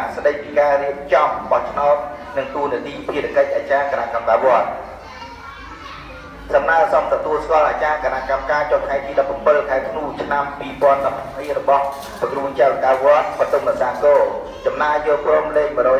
ស្ដីពីការរៀបចំបោះឆ្នោតនិងទូនាទីភារកិច្ចអាចារ្យគណៈកម្មការវត្តសំណើសូមទទួលស្គាល់អាចារ្យគណៈកម្មការចុះថ្ងៃទី17ខែធ្នូឆ្នាំ2020របស់ព្រះគ្រូចៅកាវត្តបទុមសាគរចំណាយយកព្រមលេខ153ខ្លះ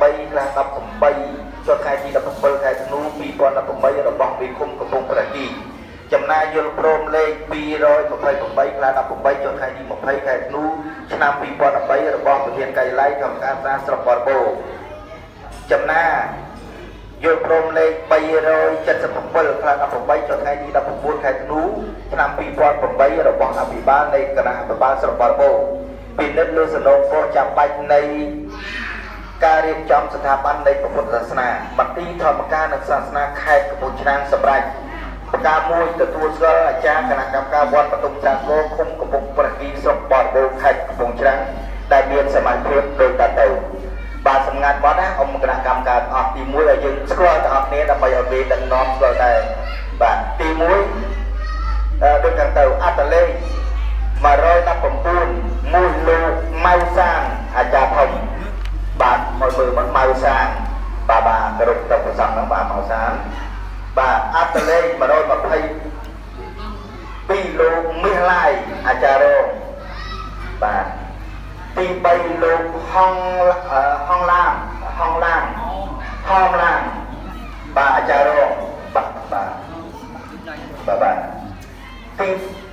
18ចុះថ្ងៃទី17ខែធ្នូ2018របស់វិគុំកំពង់ព្រះគីចំណាយយល់ព្រមលេខ228ផ្លា18ចុះថ្ងៃទី20ខែធ្នូឆ្នាំ2013របស់ប្រធានការិយាល័យកម្មការសាស្ត្រស្រុកបរបោចំណាយល់ព្រមលេខ377ផ្លា18ចុះថ្ងៃទី19ខែធ្នូឆ្នាំ2008របស់អភិបាលនៃគណៈអភិបាលស្រុកបរបោពិនិត្យលើសំណុំពរចាំបាច់នៃការរៀបចំស្ថាប័ននៃពុទ្ធសាសនាមន្ទីរធម្មការនិងសាសនាខេត្តកំពង់ឆ្នាំងសម្រាប់ប្រការមួយទទួលស្គាល់អាចារ្យគណៈកម្មការវត្តបទុមសាគរឃុំកំពង់ព្រះគីស្រុកបរបោខេត្តកំពង់ឆ្នាំងដែលមានសមាជិកដូចតទៅបាទសម្ងាត់គាត់ណាអមគណៈកម្មការអស់ទី1ឲ្យយើងស្គាល់ទាំងអស់គ្នាដើម្បីឲ្យគេដឹងនាំស្គាល់ដែរបាទទី1ដូចខាងទៅអត្តលេខ119មួយលោកម៉ៅសានអាចារ្យធំបាទមកមើលមកម៉ៅសានបាទគោរពទៅប្រសងហ្នឹងបាទម៉ៅសានបាទអត្តលេខ122លោកមាសឡាយអាចារ្យរងបាទទី3លោកហងឡាងបាទអាចារ្យរងបាទទី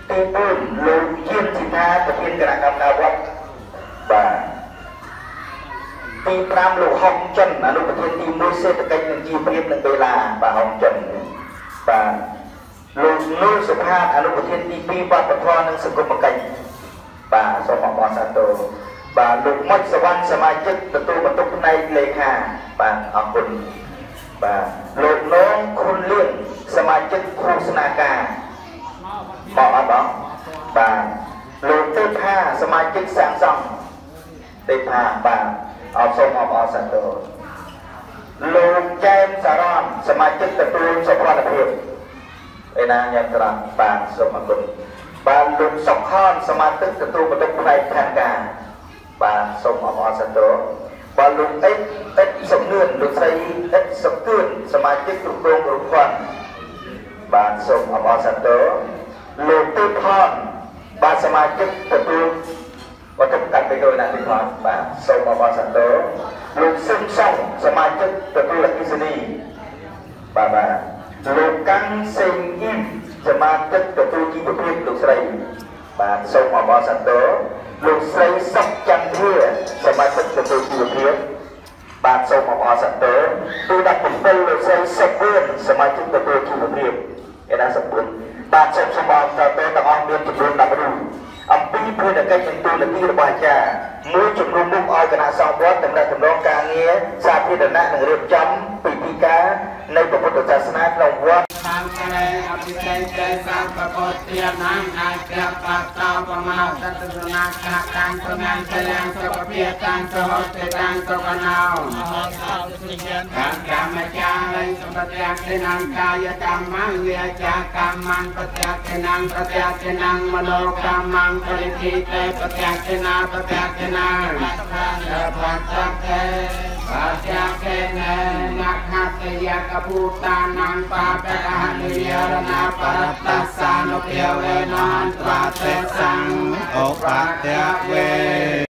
4លោកយានសិដ្ឋាប្រធានគណៈកម្មការវត្តបាទទី5លោកហុកចិនអនុប្រធានទី1សេដ្ឋកិច្ចនិងជីវភាពនិងវេលាបាទហុកចិនបាទលោកនុលសុផាតអនុប្រធានទី2វប្បធម៌និងសង្គមគិច្ចបាទសូមអបអរសាទរបាទលោកមុចសវណ្ណសមាជិកទទួលបន្ទុកផ្នែកលេខាបាទអរគុណបាទលោកនងខុនលឿនសមាជិកឃោសនាការមកអត់បងបាទលោកទេផាសមាជិកសាងសង់ទេផាបាទអរសូមអបអរសាទរលោកចែមសារ៉នសមាជិកទទួលសុខភាពឯណាញ៉ាំត្រាំបាទសូមអរគុណបាទលោកសុខនសមាជិកទទួលបន្ទុកផ្នែកខាងការបាទសូមអបអរសាទរបាទលោកអិតសំនឿនលោកស្រីអិតសំគឿនសមាជិកគ្រប់គ្រងរូបវត្តបាទសូមអបអរសាទរលោកទេផនបាទសមាជិកទទួលវត្ថុកាត់ពីដោយណាទីផនបាទសូមអបអរសាទរលោកសឹមសុងសមាជិកទទួលអគិសនីបាទលោកកាំងសេងអ៊ីមសមាជិកទទួលជីវភាពលោកស្រីបាទសូមអបអរសាទរលោកស្រីសុកចន្ទធាសមាជិកទទួលជីវភាពបាទសូមអបអរសាទរទូ17លោកស្រីសុកវឿនសមាជិកទទួលជីវភាពឯណាសុកវឿនបាទសូមអបអរសាទរទាំងអស់មានចំនួន10រូបអំពីភារកិច្ចនិងទូនាទីរបស់អាចារ្យមួយជំនុំមុខឲ្យគណៈសង្ឃវត្តតម្រូវដំណងការងារសាធារណៈនិងរៀបចំពិធីការនៃពុទ្ធសាសនាក្នុងវត្តតាមក្រែអភិសេកទេសាប្រកបទានណាអាចក្រាបបាតតបមកសត្វសនាខាកាំប្រមាណកលាំងសុខភាពតាំងសហទេតាំងសុខណោតាមកម្មចារៃសម្បត្តិទេនាងកាយកម្មវាចាកម្មប្រតិទេនាងប្រតិទេនាងមនោកម្មបរិធិទេប្រតិទេនាប្រតិទេនាបត្តទេបាចាកេណនាខតយកពុតានាងបាបកហនិយរណាបរតសានុភាវេនន្ត្រាទេសੰឧបតេវេ